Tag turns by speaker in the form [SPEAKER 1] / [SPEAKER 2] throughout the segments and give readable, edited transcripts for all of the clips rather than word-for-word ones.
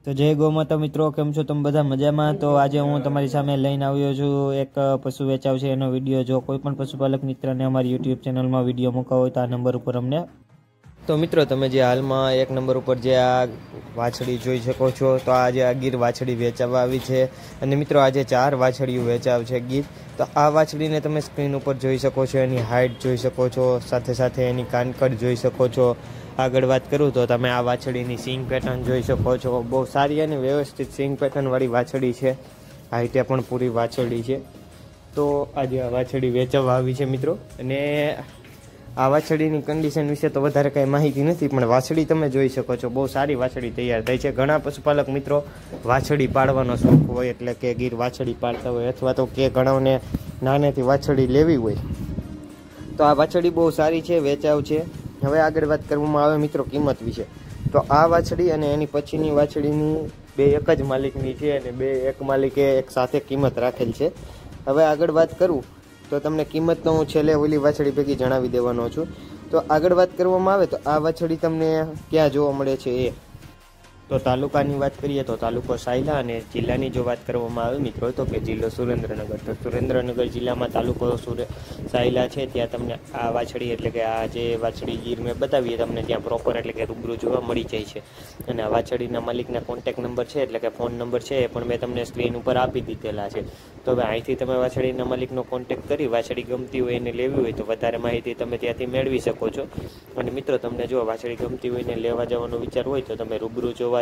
[SPEAKER 1] તો જય ગૌ માતા મિત્રો, કેમ છો તમે બધા મજામાં? તો આજે હું તમારી સામે લઈને આવ્યો છું એક પશુ વેચાવ છે એનો વિડીયો. જો કોઈ પણ પશુપાલક મિત્રને અમારી યુટ્યુબ ચેનલમાં વિડીયો મૂકવો હોય તો આ નંબર ઉપર અમને. તો મિત્રો તમે જે હાલમાં એક નંબર ઉપર જે આ વાછડી જોઈ શકો છો, તો આજે આ ગીર વાછડી વેચાવા આવી છે. અને મિત્રો આજે 4 વાછડીઓ વેચાવ છે ગીર. તો આ વાછડીને તમે સ્ક્રીન ઉપર જોઈ શકો છો, એની હાઇટ જોઈ શકો છો, સાથે સાથે એની કાનકડ જોઈ શકો છો. આગળ વાત કરું તો તમે આ વાછડીની સિંગ પેટર્ન જોઈ શકો છો. બહુ સારી અને વ્યવસ્થિત સિંગ પેટર્નવાળી વાછડી છે. હાઇટે પણ પૂરી વાછડી છે. તો આજે આ વાછડી વેચાવા આવી છે મિત્રો. અને આ વાછડીની કન્ડિશન વિશે તો વધારે કાંઈ માહિતી નથી, પણ વાછડી તમે જોઈ શકો છો. બહુ સારી વાછડી તૈયાર થઈ છે. ઘણા પશુપાલક મિત્રો વાછડી પાળવાનો શોખ હોય, એટલે કે ગીર વાછડી પાળતા હોય, અથવા તો કે ઘણાને નાનેથી વાછડી લેવી હોય, તો આ વાછડી બહુ સારી છે, વેચાવ છે. હવે આગળ વાત કરવામાં આવે મિત્રો કિંમત વિશે. તો આ વાછડી અને એની પછીની વાછડીની બે એક જ માલિકની છે, અને બે એક માલિકે એક સાથે કિંમત રાખેલ છે. હવે આગળ વાત કરું તો તમને કિંમત તો હું છેલ્લે ઓલી વાછડી ભેગી જણાવી દેવાનો છું. તો આગળ વાત કરવામાં આવે તો આ વાછડી તમને ક્યાં જોવા મળે છે એ. તો તાલુકાની વાત કરીએ તો તાલુકો સાયલા, અને જિલ્લાની જો વાત કરવામાં આવે મિત્રો તો કે જિલ્લો સુરેન્દ્રનગર. તો સુરેન્દ્રનગર જિલ્લામાં તાલુકો સાયલા છે. ત્યાં તમને આ વાછડી એટલે કે આ જે વાછડી ગીર મેં બતાવીએ તમને ત્યાં પ્રોપર એટલે કે રૂબરૂ જોવા મળી જાય છે. અને આ વાછડીના માલિકના કોન્ટેક નંબર છે એટલે કે ફોન નંબર છે એ પણ મેં તમને સ્ક્રીન ઉપર આપી દીધેલા છે. તો હવે અહીંથી તમે વાછડીના માલિકનો કોન્ટેક કરી વાછડી ગમતી હોય એને લેવી હોય તો વધારે માહિતી તમે ત્યાંથી મેળવી શકો છો. અને મિત્રો તમને જો વાછડી ગમતી હોય ને લેવા જવાનો વિચાર હોય તો તમે રૂબરૂ જોવા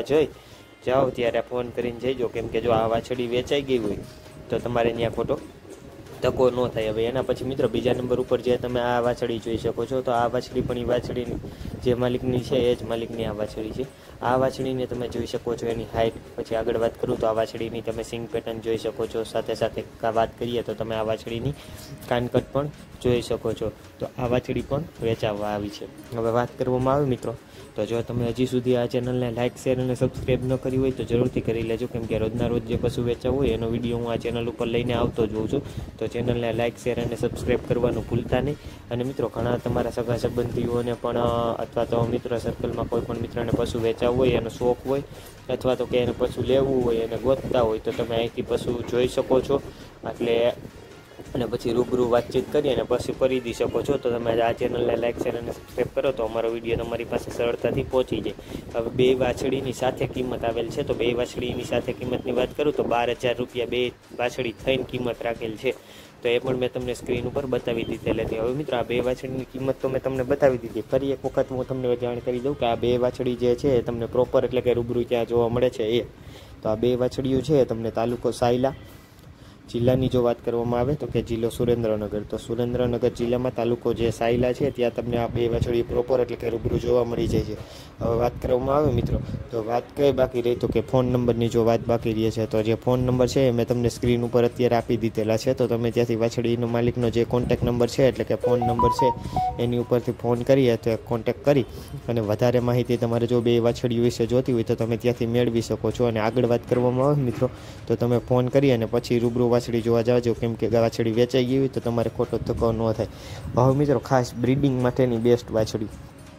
[SPEAKER 1] જાઓ ત્યારે ફોન કરીને જઈજો. કેમ કે જો આ વાછડી વેચાઈ ગઈ હોય તો તમારે ત્યાં ખોટો ધક્કો ન થાય. હવે એના પછી મિત્રો બીજા નંબર ઉપર જે તમે આ વાછડી જોઈ શકો છો, તો આ વાછડી પણ એ વાછડીની જે માલિકની છે એ જ માલિકની આ વાછડી છે. આ વાછડીને તમે જોઈ શકો છો એની હાઇટ. પછી આગળ વાત કરું તો આ વાછડીની તમે સિંગ પેટર્ન જોઈ શકો છો. સાથે સાથે વાત કરીએ તો તમે આ વાછડીની કાનકટ પણ જોઈ શકો છો. તો આ વાછડી પણ વેચાવવા આવી છે. હવે વાત કરવામાં આવે મિત્રો તો જો તમે હજી સુધી આ ચેનલને લાઇક, શેર અને સબસ્ક્રાઈબ ન કરી હોય તો જરૂરથી કરી લેજો. કેમ કે રોજના રોજ જે પશુ વેચાવ હોય એનો વિડીયો હું આ ચેનલ ઉપર લઈને આવતો જ હોઉં છું. તો ચેનલને લાઇક, શેર અને સબસ્ક્રાઈબ કરવાનું ભૂલતા નહીં. અને મિત્રો ઘણા તમારા સગા સંબંધીઓને પણ અથવા તો મિત્ર સર્કલમાં કોઈ પણ મિત્રને પશુ વેચાવવું હોય, એનો શોખ હોય, અથવા તો કે એને પશુ લેવું હોય, એને ગોતતા હોય, તો તમે અહીંથી પશુ જોઈ શકો છો. એટલે અને પછી રૂબરૂ વાતચીત કરી અને પછી ખરીદી શકો છો. તો તમે આ ચેનલને લાઇક, શેર અને સબસ્ક્રાઈબ કરો તો અમારો વિડીયો તમારી પાસે સરળતાથી પહોંચી જાય. હવે બે વાછડીની સાથે કિંમત આવેલ છે. તો બે વાછડીની સાથે કિંમતની વાત કરું તો 12,000 રૂપિયા બે વાછડી થઈને કિંમત રાખેલ છે. તો એ પણ મેં તમને સ્ક્રીન ઉપર બતાવી દીધેલ હતી. હવે મિત્રો આ બે વાછડીની કિંમત તો મેં તમને બતાવી દીધી. ફરી એક વખત હું તમને જાણ કરી દઉં કે આ બે વાછડી જે છે એ તમને પ્રોપર એટલે કે રૂબરૂ ત્યાં જોવા મળે છે એ. તો આ બે વાછડીઓ છે તમને તાલુકો સાયલા, જિલ્લાની જો વાત કરવામાં આવે તો કે જિલ્લો સુરેન્દ્રનગર. તો સુરેન્દ્રનગર જિલ્લામાં તાલુકો જે સાયલા છે ત્યાં તમને આ બે વાછડી પ્રોપર એટલે કે રૂબરૂ જોવા મળી જાય છે. હવે વાત કરવામાં આવે મિત્રો તો વાત કઈ બાકી રહી તો કે ફોન નંબરની જો વાત બાકી રહી છે. તો જે ફોન નંબર છે એ મેં તમને સ્ક્રીન ઉપર અત્યારે આપી દીધેલા છે. તો તમે ત્યાંથી વાછડીનો માલિકનો જે કોન્ટેક નંબર છે એટલે કે ફોન નંબર છે એની ઉપરથી ફોન કરીએ તો કોન્ટેક કરી અને વધારે માહિતી તમારે જો બે વાછડીઓ વિશે જોતી હોય તો તમે ત્યાંથી મેળવી શકો છો. અને આગળ વાત કરવામાં આવે મિત્રો તો તમે ફોન કરી અને પછી રૂબરૂ વાછડી જોવા જાજો. કેમ કે વાછડી વેચાઈ ગઈ હોય તો તમારે ખોટો ધક્કો ન થાય. હવે મિત્રો ખાસ બ્રીડિંગ માટેની બેસ્ટ વાછડી.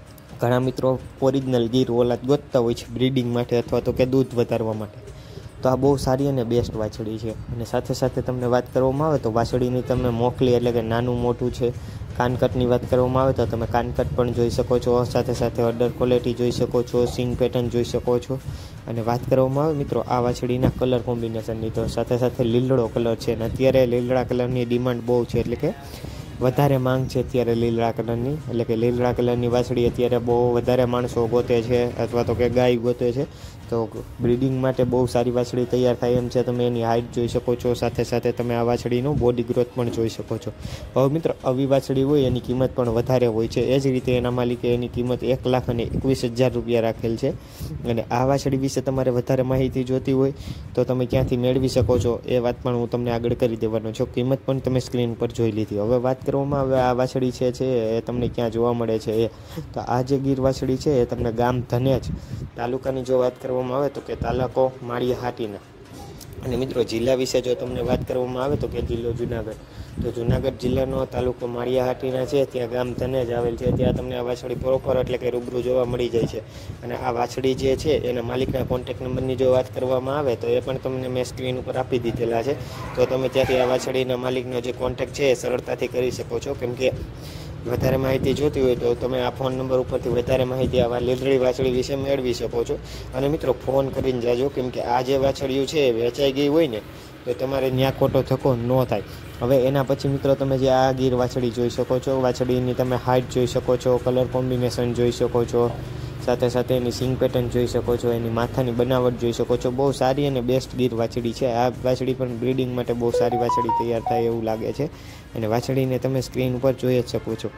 [SPEAKER 1] ઘણા મિત્રો ઓરિજિનલ ગીર ઓલાદ ગોતતા હોય છે બ્રીડિંગ માટે અથવા તો કે દૂધ વધારવા માટે. તો આ બહુ સારી અને બેસ્ટ વાછડી છે. અને સાથે સાથે તમને વાત કરવામાં આવે તો વાછડીની તમે મોકલી એટલે કે નાનું મોટું છે. કાનકટની વાત કરવામાં આવે તો તમે કાનકટ પણ જોઈ શકો છો. સાથે સાથે અડર ક્વોલિટી જોઈ શકો છો, સિંગ પેટર્ન જોઈ શકો છો. અને વાત કરવામાં આવે મિત્રો આ વાછડીના કલર કોમ્બિનેશનની તો સાથે સાથે લીલડો કલર છે. અને અત્યારે લીલડા કલરની ડિમાન્ડ બહુ છે, એટલે કે વધારે માંગ છે અત્યારે લીલડા કલરની. એટલે કે લીલડા કલરની વાછડી અત્યારે બહુ વધારે માણસો ગોતે છે અથવા તો કે ગાય ગોતે છે. તો બ્રીડિંગ માટે બહુ સારી વાછડી તૈયાર થાય એમ છે. તમે એની હાઇટ જોઈ શકો છો. સાથે સાથે તમે આ વાછડીનો બોડી ગ્રોથ પણ જોઈ શકો છો. હવે મિત્રો આવી વાછડી હોય એની કિંમત પણ વધારે હોય છે. એ જ રીતે એના માલિકે એની કિંમત 1,21,000 રૂપિયા રાખેલ છે. અને આ વાછડી વિશે તમારે વધારે માહિતી જોતી હોય તો તમે ક્યાંથી મેળવી શકો છો એ વાત પણ હું તમને આગળ કરી દેવાનો છું. કિંમત પણ તમે સ્ક્રીન પર જોઈ લીધી. હવે વાત કરવામાં આવે આ વાછડી છે એ તમને ક્યાં જોવા મળે છે એ. તો આ જે ગીર વાછડી છે એ તમને ગામ ધનેજ તાલુકાની જો વાત કરવામાં આવે તો કે તાલુકો માળિયા હાટીના. અને મિત્રો જિલ્લા વિશે જો તમને વાત કરવામાં આવે તો કે જિલ્લો જુનાગઢ.
[SPEAKER 2] તો જુનાગઢ જિલ્લાનો તાલુકો માળિયાહાટીના છે, ત્યાં ગામ ધનેજ આવેલ છે. ત્યાં તમને આ વાછડી પ્રોપર એટલે કે રૂબરૂ જોવા મળી જાય છે. અને આ વાછડી જે છે એના માલિકના કોન્ટેક્ટ નંબરની જો વાત કરવામાં આવે તો એ પણ તમને મેં સ્ક્રીન ઉપર આપી દીધેલા છે. તો તમે ત્યાંથી આ વાછડીના માલિકનો જે કોન્ટેક્ટ છે એ સરળતાથી કરી શકો છો. કેમ કે વધારે માહિતી જોતી હોય તો તમે આ ફોન નંબર ઉપરથી વધારે માહિતી આવા લીલડી વાછડી વિશે મેળવી શકો છો. અને મિત્રો ફોન કરીને જાજો, કેમ કે આ જે વાછડીઓ છે એ વેચાઈ ગઈ હોય ને તો તમારે ન્યા ખોટો ધક્કો ન થાય. હવે એના પછી મિત્રો તમે જે આ ગીર વાછડી જોઈ શકો છો, વાછડીની તમે હાઇટ જોઈ શકો છો, કલર કોમ્બિનેશન જોઈ શકો છો, સાથે સાથે એની સિંગ પેટર્ન જોઈ શકો છો, એની માથાની બનાવટ જોઈ શકો છો. બહુ સારી અને બેસ્ટ ગીર વાછડી છે. આ વાછડી પણ બ્રીડિંગ માટે બહુ સારી વાછડી તૈયાર થાય એવું લાગે છે. અને વાછડીને તમે સ્ક્રીન ઉપર જોઈ જ શકો છો.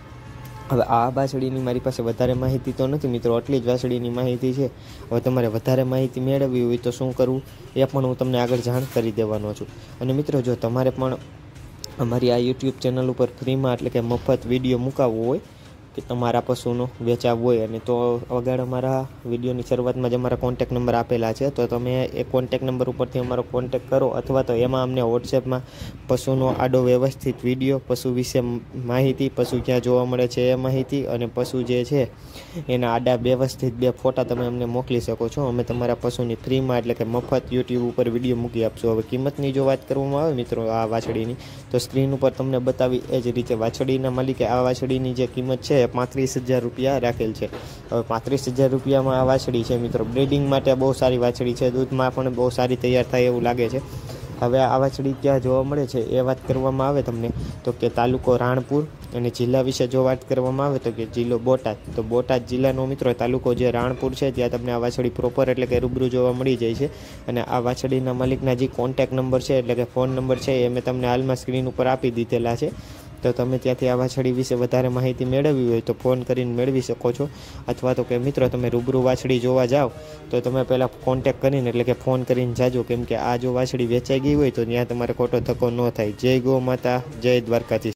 [SPEAKER 2] હવે આ વાછડીની મારી પાસે વધારે માહિતી તો નથી મિત્રો, આટલી જ વાછડીની માહિતી છે. હવે તમારે વધારે માહિતી મેળવવી હોય તો શું કરવું એ પણ હું તમને આગળ જાણ કરી દેવાનો છું. અને મિત્રો જો તમારે પણ અમારી આ યુટ્યુબ ચેનલ ઉપર ફ્રીમાં એટલે કે મફત વિડીયો મુકાવવો હોય કે તમારા પશુનો વેચાવ હોય, અને તો આગળ અમારા વિડીયોની શરૂઆતમાં જ અમારા કોન્ટેક નંબર આપેલા છે. તો તમે એ કોન્ટેક નંબર ઉપરથી અમારો કોન્ટેક કરો, અથવા તો એમાં અમને વોટ્સએપમાં પશુનો આડો વ્યવસ્થિત વિડીયો, પશુ વિશે માહિતી, પશુ ક્યાં જોવા મળે છે એ માહિતી, અને પશુ જે છે એના આડા વ્યવસ્થિત 2 ફોટા તમે અમને મોકલી શકો છો. અમે તમારા પશુની ફ્રીમાં એટલે કે મફત યુટ્યુબ ઉપર વિડીયો મૂકી આપશો. હવે કિંમતની જો વાત કરવામાં આવે મિત્રો આ વાછડીની, તો સ્ક્રીન ઉપર તમને બતાવી એ જ રીતે વાછડીના માલિકે આ વાછડીની જે કિંમત છે 35,000 રૂપિયા રાખેલ છે. હવે 35,000 રૂપિયામાં આ વાછડી છે મિત્રો. બ્રીડિંગ માટે બહુ સારી વાછડી છે, દૂધમાં પણ બહુ સારી તૈયાર થાય એવું લાગે છે. હવે આ વાછડી ક્યાં જોવા મળે છે એ વાત કરવામાં આવે તમને તો કે તાલુકો રાણપુર, અને જિલ્લા વિશે જો વાત કરવામાં આવે તો કે જિલ્લો બોટાદ. તો બોટાદ જિલ્લાનો મિત્રો તાલુકો જે રાણપુર છે ત્યાં તમને આ વાછડી પ્રોપર એટલે કે રૂબરૂ જોવા મળી જાય છે. અને આ વાછડીના માલિકના જે કોન્ટેક નંબર છે એટલે કે ફોન નંબર છે એ મેં તમને હાલમાં સ્ક્રીન ઉપર આપી દીધેલા છે. તો તમે ત્યાંથી આ વાછડી વિશે વધારે માહિતી મેળવવી હોય તો ફોન કરીને મેળવી શકો છો. અથવા તો કે મિત્રો તમે રૂબરૂ વાછડી જોવા જાઓ તો તમે પહેલાં કોન્ટેક કરીને એટલે કે ફોન કરીને જાજો, કેમ કે આ જો વાછડી વેચાઈ ગઈ હોય તો ત્યાં તમારે ખોટો ધક્કો ન થાય. જય ગૌ માતા, જય દ્વારકાધીશ.